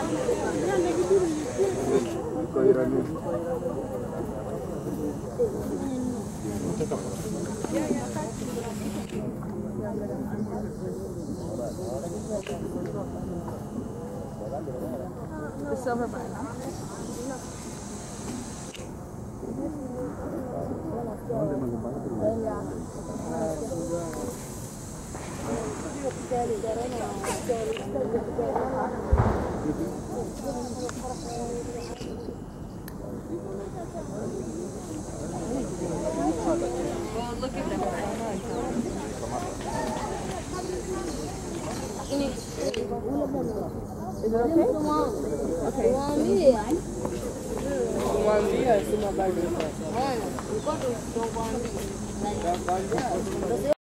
The silver bun. Well, look at them. Is it okay? Okay. One day, I see my bag.